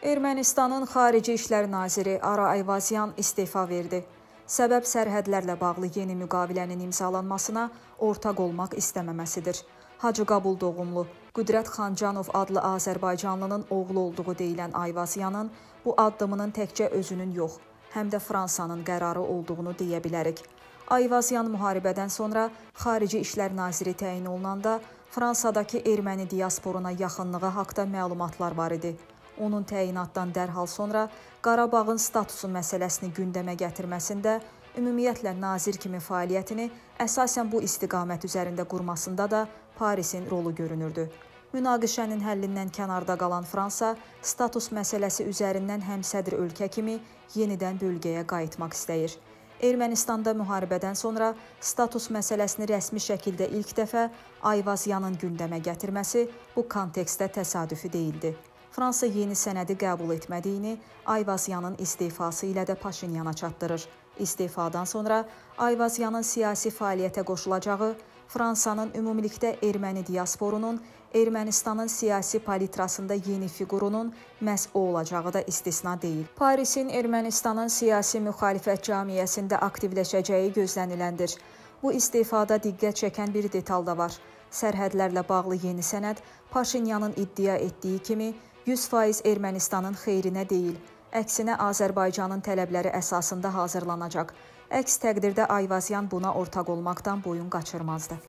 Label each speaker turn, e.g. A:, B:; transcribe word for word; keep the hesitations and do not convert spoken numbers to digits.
A: Ermənistanın Xarici İşlər Naziri Ara Ayvazyan istefa verdi. Səbəb sərhədlərlə bağlı yeni müqavilənin imzalanmasına ortaq olmaq istəməməsidir. Hacı Qabul doğumlu Qüdrət Xancanov adlı Azərbaycanlının oğlu olduğu deyilən Ayvazyanın bu addımının təkcə özünün yox, həm də Fransanın qərarı olduğunu deyə bilərik. Ayvazyan müharibədən sonra Xarici İşlər Naziri təyin olunanda Fransadakı erməni diasporuna yaxınlığı haqda məlumatlar var idi. Onun təyinatdan dərhal sonra Qarabağın statusu məsələsini gündəmə gətirməsində, ümumiyyətlə nazir kimi fəaliyyətini əsasən bu istiqamət üzərində qurmasında da Parisin rolu görünürdü. Münaqişənin həllindən kənarda qalan Fransa, status məsələsi üzərindən həmsədr ölkə kimi yenidən bölgəyə qayıtmaq istəyir. Ermənistanda müharibədən sonra status məsələsini rəsmi şəkildə ilk dəfə Ayvazyanın gündəmə gətirməsi bu kontekstdə təsadüfi deyildi. Fransa yeni sənədi qəbul etmədiyini Ayvazyanın istefası ilə də Paşinyana çatdırır. İstefadan sonra Ayvazyanın siyasi fəaliyyətə qoşulacağı, Fransanın ümumilikdə erməni diasporunun, Ermənistanın siyasi palitrasında yeni fiqurunun məhz o olacağı da istisna deyil. Parisin Ermənistanın siyasi müxalifət cəmiyyəsində aktivləşəcəyi gözləniləndir. Bu istefada diqqət çəkən bir detal da var. Sərhədlərlə bağlı yeni sənəd Paşinyanın iddia etdiyi kimi yüz faiz Ermənistanın xeyrinə deyil, əksinə Azərbaycanın tələbləri əsasında hazırlanacaq. Əks təqdirdə Ayvazyan buna ortaq olmaqdan boyun qaçırmazdı.